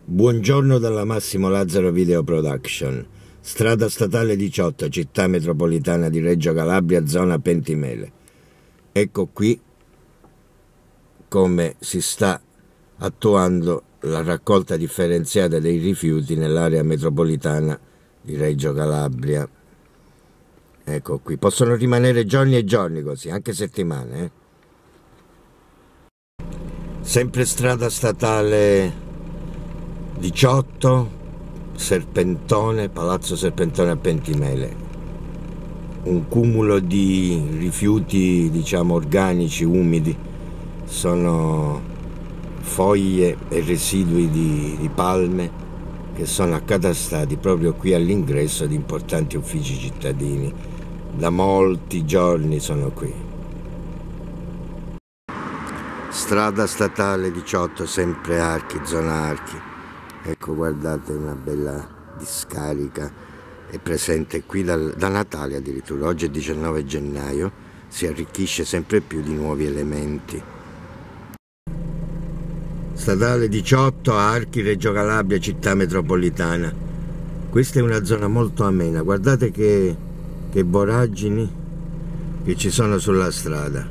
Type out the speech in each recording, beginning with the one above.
Buongiorno dalla Massimo Lazzaro Video Production. Strada statale 18, città metropolitana di Reggio Calabria, zona Pentimele. Ecco qui come si sta attuando la raccolta differenziata dei rifiuti nell'area metropolitana di Reggio Calabria. Ecco qui, possono rimanere giorni e giorni così, anche settimane. Sempre strada statale 18, Serpentone, Palazzo Serpentone a Pentimele. Un cumulo di rifiuti, diciamo, organici, umidi. Sono foglie e residui di palme che sono accatastati proprio qui all'ingresso di importanti uffici cittadini. Da molti giorni sono qui. Strada statale 18, sempre Archi, zona Archi. Ecco, guardate, una bella discarica è presente qui da Natale addirittura. Oggi è 19 gennaio, si arricchisce sempre più di nuovi elementi. Statale 18, Archi, Reggio Calabria, città metropolitana. Questa è una zona molto amena, guardate che voragini che ci sono sulla strada.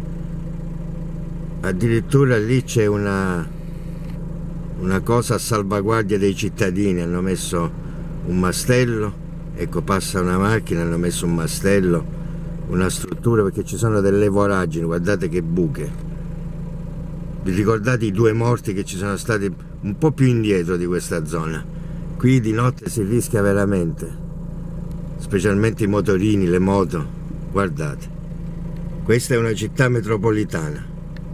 Addirittura lì c'è una cosa a salvaguardia dei cittadini, hanno messo un mastello, ecco, passa una macchina, hanno messo un mastello, una struttura, perché ci sono delle voragini, guardate che buche. Vi ricordate i due morti che ci sono stati un po' più indietro di questa zona? Qui di notte si rischia veramente, specialmente i motorini, le moto, guardate. Questa è una città metropolitana.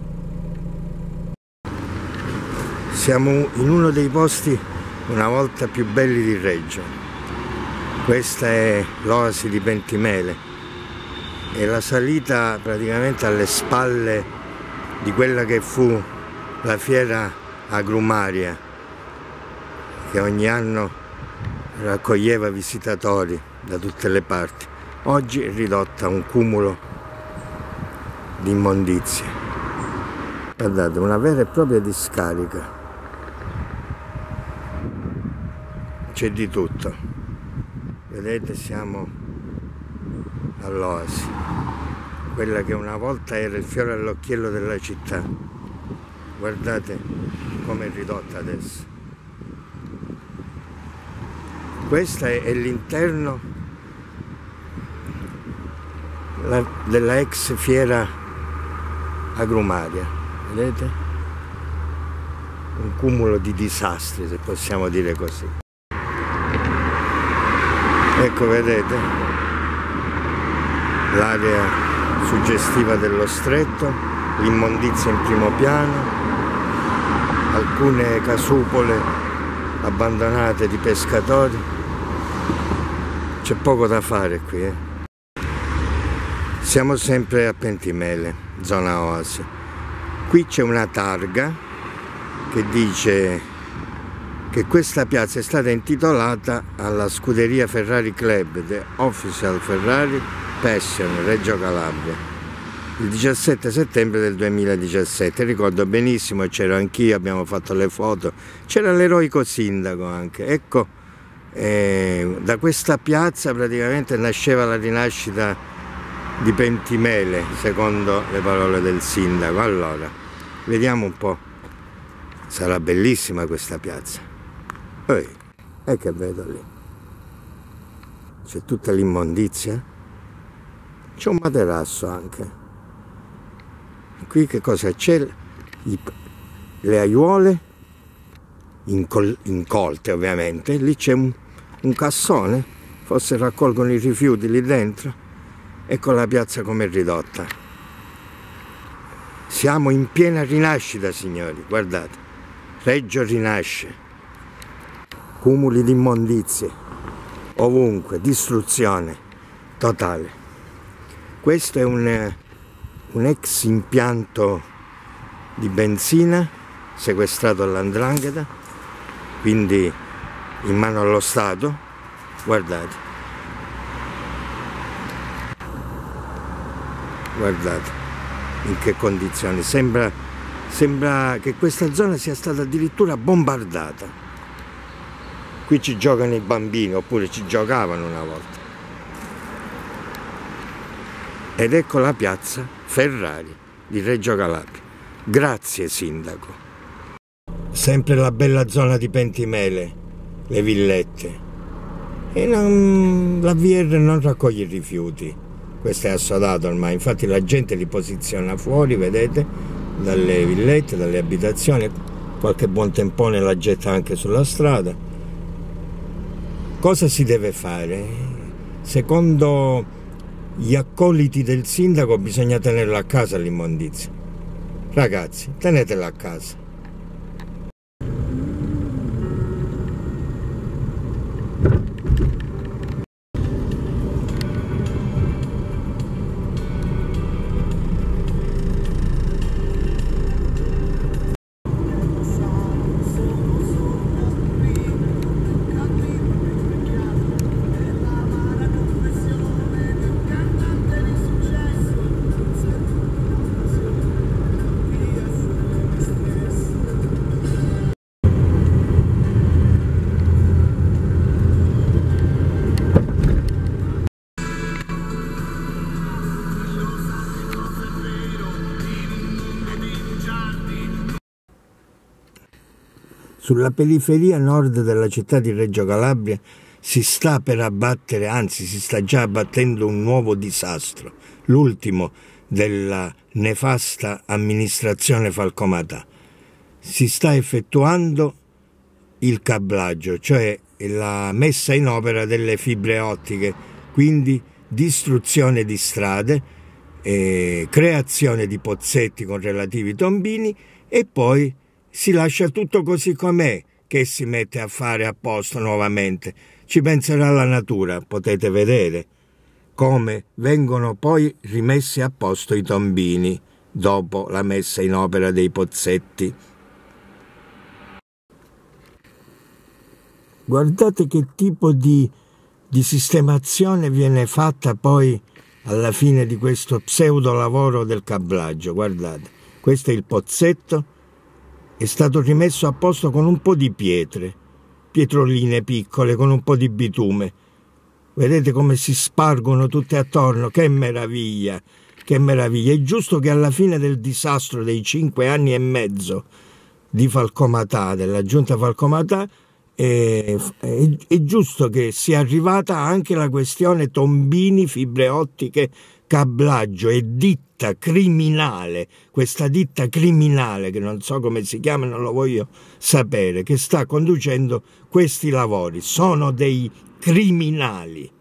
Siamo in uno dei posti una volta più belli di Reggio. Questa è l'oasi di Pentimele e la salita praticamente alle spalle di quella che fu la fiera agrumaria, che ogni anno raccoglieva visitatori da tutte le parti. Oggi è ridotta a un cumulo di immondizie. Guardate, una vera e propria discarica. C'è di tutto, vedete, siamo all'oasi, quella che una volta era il fiore all'occhiello della città. Guardate come è ridotta adesso. Questo è l'interno della ex fiera agrumaria, vedete? Un cumulo di disastri, se possiamo dire così. Ecco, vedete l'area suggestiva dello stretto, l'immondizia in primo piano, alcune casupole abbandonate di pescatori. C'è poco da fare qui. Siamo sempre a Pentimele, zona oasi. Qui c'è una targa che dice che questa piazza è stata intitolata alla scuderia Ferrari Club, The Official Ferrari Passion, Reggio Calabria, il 17 settembre del 2017. Ricordo benissimo, c'ero anch'io, abbiamo fatto le foto, c'era l'eroico sindaco anche. Ecco, da questa piazza praticamente nasceva la rinascita di Pentimele, secondo le parole del sindaco. Allora, vediamo un po', sarà bellissima questa piazza. E che vedo lì? C'è tutta l'immondizia. C'è un materasso anche. Qui che cosa c'è? Le aiuole incolte ovviamente. Lì c'è un cassone, forse raccolgono i rifiuti lì dentro. Ecco la piazza com'è ridotta. Siamo in piena rinascita, signori, guardate. Reggio rinasce. Cumuli di immondizie ovunque, distruzione totale. Questo è un ex impianto di benzina sequestrato all''ndrangheta, quindi in mano allo Stato. Guardate, guardate in che condizioni. Sembra che questa zona sia stata addirittura bombardata. Qui ci giocano i bambini, oppure ci giocavano una volta. Ed ecco la piazza Ferrari di Reggio Calabria. Grazie sindaco. Sempre la bella zona di Pentimele, le villette. E la VR non raccoglie i rifiuti. Questo è assodato ormai, infatti la gente li posiziona fuori, vedete, dalle villette, dalle abitazioni. Qualche buon tempone la getta anche sulla strada. Cosa si deve fare? Secondo gli accoliti del sindaco bisogna tenerla a casa l'immondizia. Ragazzi, tenetela a casa. Sulla periferia nord della città di Reggio Calabria si sta per abbattere, anzi si sta già abbattendo un nuovo disastro, l'ultimo della nefasta amministrazione Falcomatà. Si sta effettuando il cablaggio, cioè la messa in opera delle fibre ottiche, quindi distruzione di strade, creazione di pozzetti con relativi tombini e poi si lascia tutto così com'è, che si mette a fare a posto nuovamente. Ci penserà la natura, potete vedere come vengono poi rimessi a posto i tombini dopo la messa in opera dei pozzetti. Guardate che tipo di sistemazione viene fatta poi alla fine di questo pseudo lavoro del cablaggio. Guardate, questo è il pozzetto. È stato rimesso a posto con un po' di pietre, pietroline piccole, con un po' di bitume. Vedete come si spargono tutte attorno? Che meraviglia, che meraviglia. È giusto che alla fine del disastro dei 5 anni e mezzo di Falcomatà, della giunta Falcomatà, è giusto che sia arrivata anche la questione tombini, fibre ottiche, cablaggio e ditta criminale, questa ditta criminale che non so come si chiama, non lo voglio sapere, che sta conducendo questi lavori. Sono dei criminali.